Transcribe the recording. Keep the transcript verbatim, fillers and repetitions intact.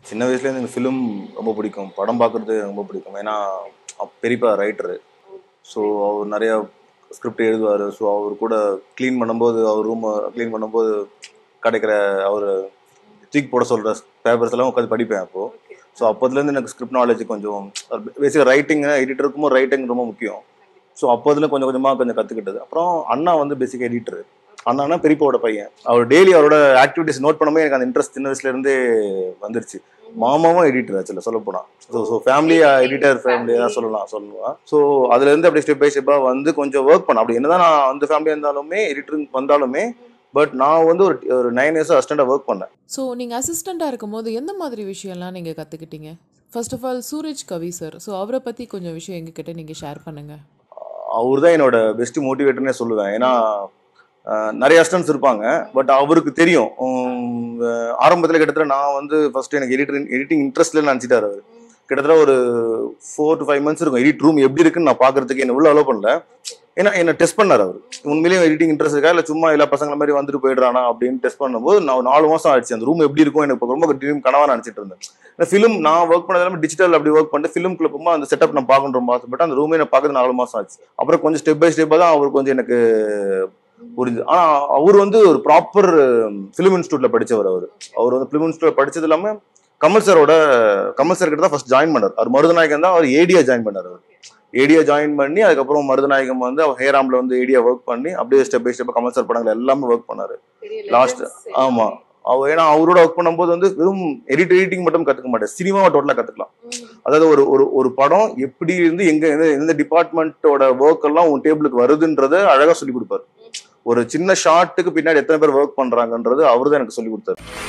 சின்ன வயசுலேருந்து எனக்கு ஃபிலிம் ரொம்ப பிடிக்கும். படம் பார்க்குறது ரொம்ப பிடிக்கும். ஏன்னா பெரியப்பா ரைட்டரு. ஸோ அவர் நிறையா ஸ்கிரிப்ட் எழுதுவார். ஸோ அவர் கூட க்ளீன் பண்ணும்போது, அவர் ரூமை க்ளீன் பண்ணும்போது கிடைக்கிற அவர் தூக்கி போட சொல்கிற பேப்பர்ஸ் எல்லாம் உட்காந்து படிப்பேன் அப்போது. ஸோ அப்போதுலேருந்து எனக்கு ஸ்கிரிப்ட் நாலேஜ் கொஞ்சம் பேசிக்காக ரைட்டிங்கு எடிட்டருக்கும் ரைட்டிங் ரொம்ப முக்கியம். ஸோ அப்போதுல கொஞ்சம் கொஞ்சமாக கொஞ்சம் கற்றுக்கிட்டது. அப்புறம் அண்ணா வந்து பேசிக்காக எடிட்டரு. அண்ணானா பெரியப்பாவோட பையன். அவர் டெய்லி அவரோட ஆக்டிவிட்டிஸ் நோட் பண்ணும்போது எனக்கு அந்த இன்ட்ரெஸ்ட் சின்ன வயசுலேருந்தே வந்துருச்சு. மாமாவும் எடிட்டர் ஆச்சுல சொல்ல போனால். ஸோ ஸோ ஃபேமிலி எடிட்டர் ஃபேமிலியாக தான் சொல்லலாம் சொல்லுவேன். ஸோ அதுலேருந்து அப்படியே ஸ்டெப் பை ஸ்டெப்பாக வந்து கொஞ்சம் ஒர்க் பண்ணேன். அப்படி என்னதான் நான் அந்த ஃபேமிலியாக இருந்தாலுமே எடிட்டரிங் வந்தாலுமே பட் நான் வந்து ஒரு ஒரு நைன் இயர்ஸ் அசிஸ்டண்டாக ஒர்க் பண்ணேன். ஸோ நீங்கள் அசிஸ்டண்ட்டாக இருக்கும்போது எந்த மாதிரி விஷயம்லாம் நீங்கள் கற்றுக்கிட்டீங்க? First of all Sooraj Kavi sir. So அவரை பற்றி கொஞ்சம் விஷயம் எங்ககிட்ட நீங்கள் ஷேர் பண்ணுங்கள். அவர் தான் என்னோட பெஸ்ட் மோட்டிவேட்டர்னே சொல்லுவேன். ஏன்னா நிறைய அசிஸ்டன்ட்ஸ் இருப்பாங்க. பட் அவருக்கு தெரியும். ஆரம்பத்தில் கிட்டத்தட்ட நான் வந்து ஃபர்ஸ்ட் எனக்கு எடிட்டர் எடிட்டிங் இன்ட்ரெஸ்ட்ல நினச்சிட்டாரு அவர். கிட்டத்தட்ட ஒரு ஃபோர் டு ஃபைவ் மந்த்ஸ் இருக்கும். எடிட் ரூம் எப்படி இருக்குன்னு நான் பார்க்கறதுக்கு என்ன உள்ள அலோவ் பண்ணல. ஏன்னா என்ன டெஸ்ட் பண்ணார் அவர். உண்மையிலேயே எடிட்டிங் இன்ட்ரெஸ்ட் இருக்கா இல்லை சும்மா எல்லா பசங்களை மாதிரி வந்துட்டு போயிடுறானா அப்படின்னு டெஸ்ட் பண்ணும்போது நான் நாலு மாதம் ஆயிடுச்சு. அந்த ரூம் எப்படி இருக்கும் எனக்கு ரொம்ப ட்ரீம் கனவாக நினச்சிட்டு இருந்தேன். ஃபிலிம் நான் ஒர்க் பண்ணது எல்லாமே டிஜிட்டல் அப்படி ஒர்க் பண்ணிட்டு ஃபிலிம்குள்ள போகும்போது அந்த செட்டப் நான் பார்க்கணும் ரொம்ப ஆசைப்பட்டு அந்த ரூமே நான் பார்க்கறது நாலு மாதம் ஆச்சு. அப்புறம் கொஞ்சம் ஸ்டெப் பை ஸ்டெப்பாக தான் அவர் கொஞ்சம் எனக்கு புரிஞ்சு. ஆனா அவர் வந்து ஒரு ப்ராப்பர் பிலிம் இன்ஸ்டியூட்ல படிச்சவர். அவர் அவர் வந்து பிலிம் இன்ஸ்டியூட்ல படிச்சது இல்லாம கமல் சாரோட கமல் சார் கிட்ட தான் ஃபர்ஸ்ட் ஜாயின் பண்ணார். அவர் மருதநாயகம் தான் அவர் ஏடியா ஜாயின் பண்ணார். அவர் ஏடியா ஜாயின் பண்ணி அதுக்கப்புறம் மருதநாயகம் வந்து அவர் ஹேராம்ல வந்து ஏடியா ஒர்க் பண்ணி அப்படியே step by step Kamal sir படங்கள் எல்லாமே ஒர்க் பண்ணாரு லாஸ்ட். ஆமா அவர் ஏன்னா அவரோட ஒர்க் பண்ணும்போது வந்து வெறும் எடிட் எடிட்டிங் மட்டும் கத்துக்க மாட்டேன், சினிமாவை டோட்டலா கத்துக்கலாம். அதாவது ஒரு ஒரு ஒரு படம் எப்படி இருந்து எங்க எந்த டிபார்ட்மெண்ட்டோட ஒர்க் எல்லாம் உன் டேபிளுக்கு வருதுன்றத அழகா சொல்லி கொடுப்பாரு. ஒரு சின்ன ஷார்ட்டுக்கு பின்னாடி எத்தனை பேர் ஒர்க் பண்றாங்கன்றது அவரு தான் எனக்கு சொல்லி கொடுத்தாரு.